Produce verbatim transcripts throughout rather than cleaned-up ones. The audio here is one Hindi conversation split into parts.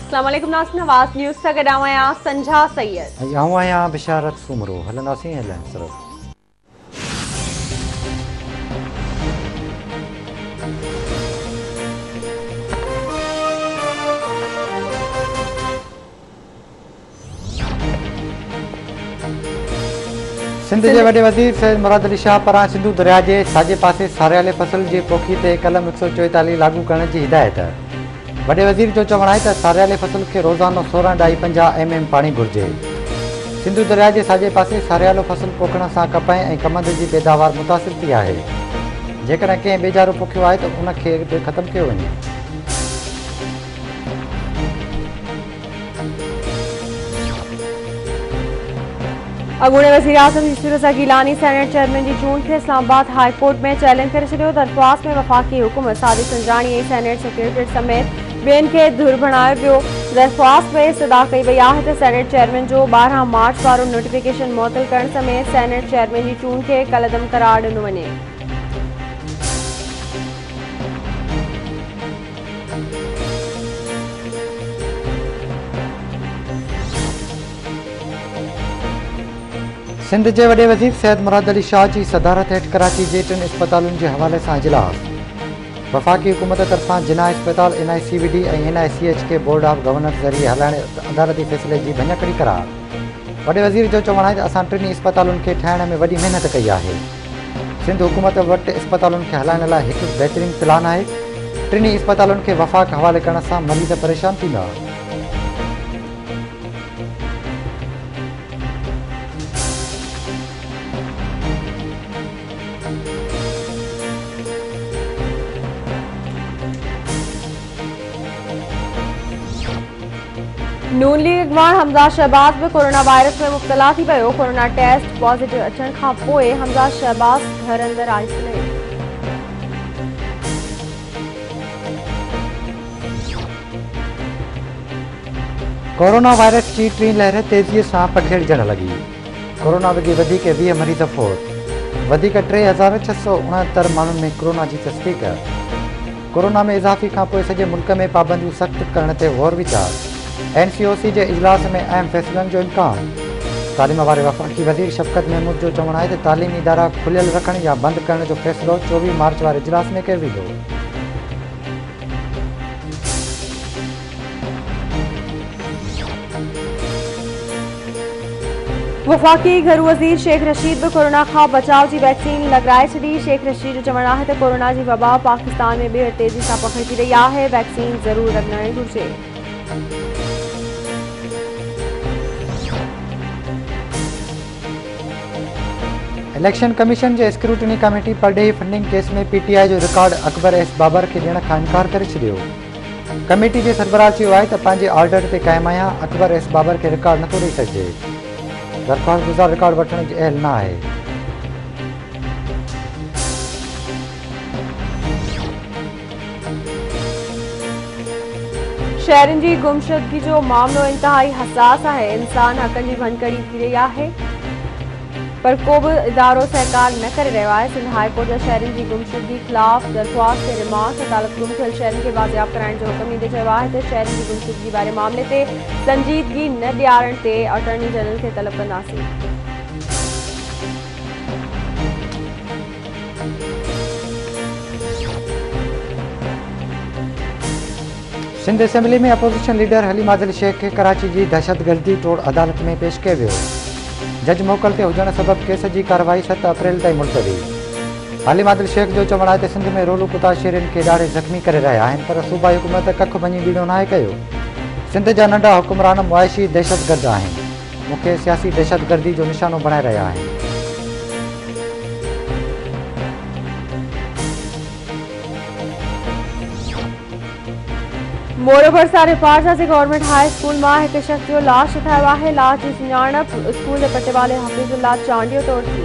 अस्सलाम वालेकुम नाज़रीन, आवाज़ न्यूज़ सां गॾु आहियां संझा सैयद। आऊं आहियां बिशारत सुमरो। हलंदासीं हेडलाइन सिर्फ़। सिंध के वॾे वज़ीर सैयद मुराद अली शाह पारां सिंधु दरिया के साॼे पासे सारियाले फसल की पोखी ते कलम एक सौ चोएतालीह लागू करण की हिदायत। वॾे वज़ीर जो चवणु आहे त सारियाले फसल के रोज़ानो सोरहं ढाई पंजाह एम एम पानी घुर्जे। सिंधु दरिया के साॼे पासे सारियालो फसल पोखण सां कपह ऐं कमंद की पैदावार मुतासिर थी आहे। जेकॾहिं कंहिं बेजारो पोखियो आहे त उनखे ख़तमु कयो वञे। अॻूणे वज़ीर आज़म यूसुफ रज़ा गिलानी सेनेट चेयरमैन की चूंड के इस्लामाबाद हाई कोर्ट में चैलेंज करे छॾियो। दरख़्वास्त में वफ़ाक़ी हुकूमत सादिक संजानी ऐं सेनेट सेक्रेटरी समेत ॿियनि खे धुर बणायो वियो। दरख़्वास्त में इस्तदा कई वई आहे त सेनेट चेयरमैन जो ॿारहं मार्च वारो नोटिफिकेशन मुअतल करण समेत सेनेट चेयरमैन की चूंड के कलअदम करार ॾिनो वञे। सिंध के वॾे वज़ीर सैयद मुराद अली शाह की सदारत हेठ कराची के टिन अस्पतालों के हवाले से इजलास। वफ़ाक़ी हुकूमत तरफां जिना अस्पताल N I C V D और एन आई सी एच के बोर्ड ऑफ गवर्नर्स जरिए हलाइण अदालती फैसले की भञकड़ी करार। वॾे वज़ीर जो चवणु आहे त असां टिनी अस्पतालों के ठाहिण में वॾी मेहनत कई है। सिंध हुकूमत वटि अस्पतालों के हलाइण लाइ हिकु बेहतरीन प्लान है। टिनी अस्पतालों के वफ़ाक़ हवाले करण सां मरीज़ परेशान थींदा। नून लीग अगवान हमजा शहबाज भी कोरोना वायरस में मुब्तला थी वियो। कोरोना टेस्ट पॉजिटिव अचण खां पोइ हमजा शहबाज घर अंदर आइसोलेट। कोरोना वायरस की टी लहर तेज़ी से पखेड़जण लगी। कोरोना वगी वधीक वीह मरीज़ फोत। वधीक टे हज़ार छह सौ उणहत्तर माण्हुनि में कोरोना की तस्दीक। कोरोना में इजाफी खां पोइ सॼे मुल्क में पाबंदियूं सख़्त करण ते गौर वीचार। एन सी ओ सी के इजलास में अहम फैसलन जो इम्कान। तालीम वाले वफ़ाक़ी वज़ीर शफ़क़त महमूद जो चवणु आहे त तालीमी इदारा खुलियल रखण या बंद करण जो फैसलो चौबीस मार्च वाले इजलास में कयो वेंदो। वफ़ाक़ी घरू वज़ीर शेख रशीद भी कोरोना खां बचाव की वैक्सीन लॻाराए छॾी। शेख रशीद जो चवणु आहे त कोरोना की वबा पाकिस्तान में ॿीहर तेज़ी से पखिड़जी रही है। वैक्सीन ज़रूर लॻाइण घुर्जे। इलेक्शन कमीशन के स्क्रूटनी कमेटी परडेही फंडिंग केस में पी टी आई जो रिकॉर्ड अकबर एस बाबर के ॾियण खां इनकार करे छॾियो। कमेटी के सरबराह चयो आहे त पंहिंजे ऑर्डर ते क़ाइमु आहियां। अकबर एस बाबर के रिकॉर्ड नथो ॾेई सघिजे। दरख़्वास्त गुज़ार रिकॉर्ड वठण जी अहल न आहे। शहरनि की गुमशुदगी जो मामलो इंतहाई हसास है। इंसान हक़नि की भनकड़ी थी रही है, पर को भी इदारो सहकार न करे रहियो आहे। सिंध हाई कोर्ट जा शहरनि की गुमशुदगी खिलाफ दरख़्वास्त ते रिमांड अदालत गुम थियल शहरनि के बाज़ियाब कराइण जो हुक्म ॾींदे चयो आहे त शहरनि की गुमशुदगी वारे मामले ते संजीदगी न ॾियारण ते अटॉर्नी जनरल खे तलब कंदासीं। सिंध असेंबली में अपोजिशन लीडर हलीम आदिल शेख के कराची की दहशतगर्दी तोड़ अदालत में पेश किया वियो। जज मोकल ते हुजण सबब केस की कार्रवाई सत अप्रैल ताईं मुलतवी। हलीम आदिल शेख जो चवणु आहे त सिंध में रोलू कुता शेरनि के ॾाढे ज़ख़्मी करे रहिया आहिनि, पर सूबाई हुकूमत कख भञी बीड़ो नाहे कयो। सिंध जा नंढा हुकुमरान मुआइशी दहशतगर्द आहिनि, मूंखे सियासी दहशतगर्दी जो निशानो बणाए रहिया आहिनि। मोरो भरसा रिपार्सा से गवर्नमेंट हाई स्कूल में एक शख्स जो लाश ठाहियो आहे। लाश की सुञाणप स्कूल के पटे वाले हफ़ीज़ुल्लाह चांडियो तौर थी।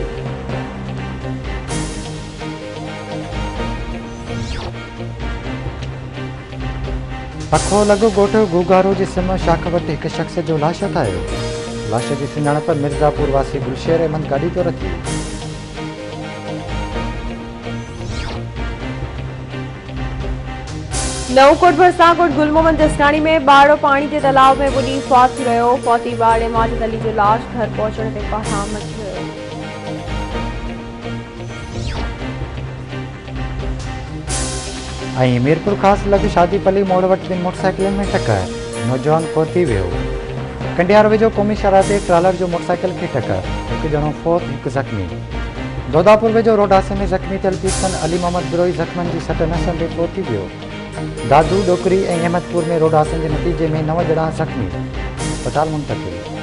पखो लगो गोठ गुगारो जी सिम शाख वटि हिकु शख्स जो लाश ठाहियो। लाश की सुञाणप मिर्ज़ापुर वासी गुलशेर अहमद गाड़ी तौर थी। नवकोट भरसाकोट गुलमोहन जसनाणी में बाड़ो पानी के तालाब में बुॾी फौत थी वियो। फौती बाड़े माजिद अली जो लाश घर पहुचण ते कोहराम मची वियो। ऐं मीरपुर खास लॻ शादीपली मोड़ वटि ॿिनि मोटरसाइकिलनि में टकर, नौजवान फौत थी वियो। कंडियार वेझो क़ौमी शाहराह ते ट्रालर जो मोटरसाइकिल खे टकर, हिकु ॼणो फौत हिकु ज़ख़्मी। दौदापुर वेझो रोड हादसे में ज़ख़्मी थियल पीस्तन अली मोहम्मद बिरोही ज़ख़्मनि जी सट नसनि ते फौत थी वियो। दादू डोकरी ऐं अहमदपुर में रोड हादसनि जे नतीजे में नव ॼणा ज़ख़्मी, अस्पताल मुंतक़िल।